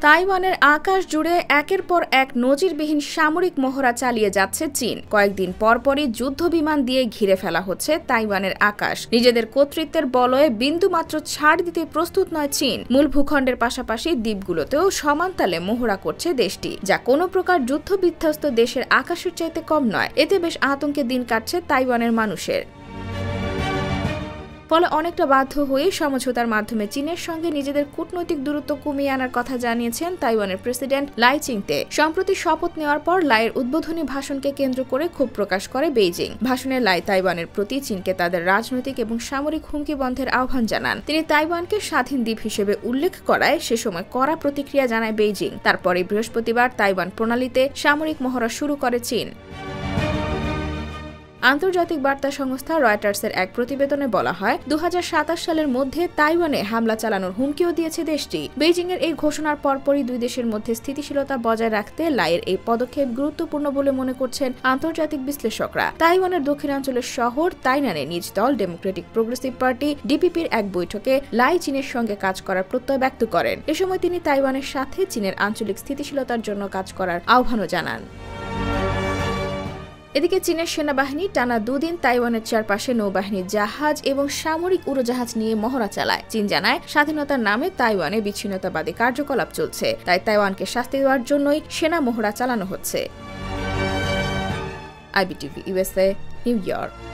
তাইওয়ানের আকাশ জুড়ে একের পর এক নজিরবিহীন সামরিক মহড়া চালিয়ে যাচ্ছে চীন। কয়েকদিন পরপরই যুদ্ধ বিমান দিয়ে ঘিরে ফেলা হচ্ছে তাইওয়ানের আকাশ। নিজেদের কর্তৃত্বের বলয়ে বিন্দুমাত্র ছাড় দিতে প্রস্তুত নয় চীন। মূল ভূখণ্ডের পাশাপাশি দ্বীপগুলোতেও সমান তালে মহড়া করছে দেশটি, যা কোনো প্রকার যুদ্ধ বিধ্বস্ত দেশের আকাশের চাইতে কম নয়। এতে বেশ আতঙ্কে দিন কাটছে তাইওয়ানের মানুষের। ফলে অনেকটা বাধ্য হয়ে সমঝোতার মাধ্যমে চীনের সঙ্গে নিজেদের কূটনৈতিক দূরত্ব কমিয়ে আনার কথা জানিয়েছেন তাইওয়ানের প্রেসিডেন্ট লাই চিংতে। সম্প্রতি শপথ নেওয়ার পর লাইয়ের উদ্বোধনী ভাষণকে কেন্দ্র করে ক্ষোভ প্রকাশ করে বেইজিং। ভাষণে লাই তাইওয়ানের প্রতি চীনকে তাদের রাজনৈতিক এবং সামরিক হুমকি বন্ধের আহ্বান জানান। তিনি তাইওয়ানকে স্বাধীন দ্বীপ হিসেবে উল্লেখ করায় সে সময় কড়া প্রতিক্রিয়া জানায় বেইজিং। তারপরে বৃহস্পতিবার তাইওয়ান প্রণালীতে সামরিক মহড়া শুরু করে চীন। আন্তর্জাতিক বার্তা সংস্থা রয়টার্সের এক প্রতিবেদনে বলা হয়, 2027 সালের মধ্যে তাইওয়ানে হামলা চালানোর হুমকিও দিয়েছে দেশটি। বেইজিংয়ের এই ঘোষণার পরপরই দুই দেশের মধ্যে স্থিতিশীলতা বজায় রাখতে লাইয়ের এই পদক্ষেপ গুরুত্বপূর্ণ বলে মনে করছেন আন্তর্জাতিক বিশ্লেষকরা। তাইওয়ানের দক্ষিণাঞ্চলের শহর তাইনানে নিজ দল ডেমোক্রেটিক প্রোগ্রেসিভ পার্টি ডিপিপির এক বৈঠকে লাই চীনের সঙ্গে কাজ করার প্রত্যয় ব্যক্ত করেন। এ সময় তিনি তাইওয়ানের সাথে চীনের আঞ্চলিক স্থিতিশীলতার জন্য কাজ করার আহ্বানও জানান। এদিকে চীনের সেনাবাহিনী টানা দুদিন তাইওয়ানের চারপাশে নৌবাহিনীর জাহাজ এবং সামরিক উড়োজাহাজ নিয়ে মহড়া চালায়। চীন জানায়, স্বাধীনতার নামে তাইওয়ানে বিচ্ছিন্নতাবাদী কার্যকলাপ চলছে, তাই তাইওয়ানকে শাস্তি দেওয়ার জন্যই সেনা মহড়া চালানো হচ্ছে। IBTV USA, New York.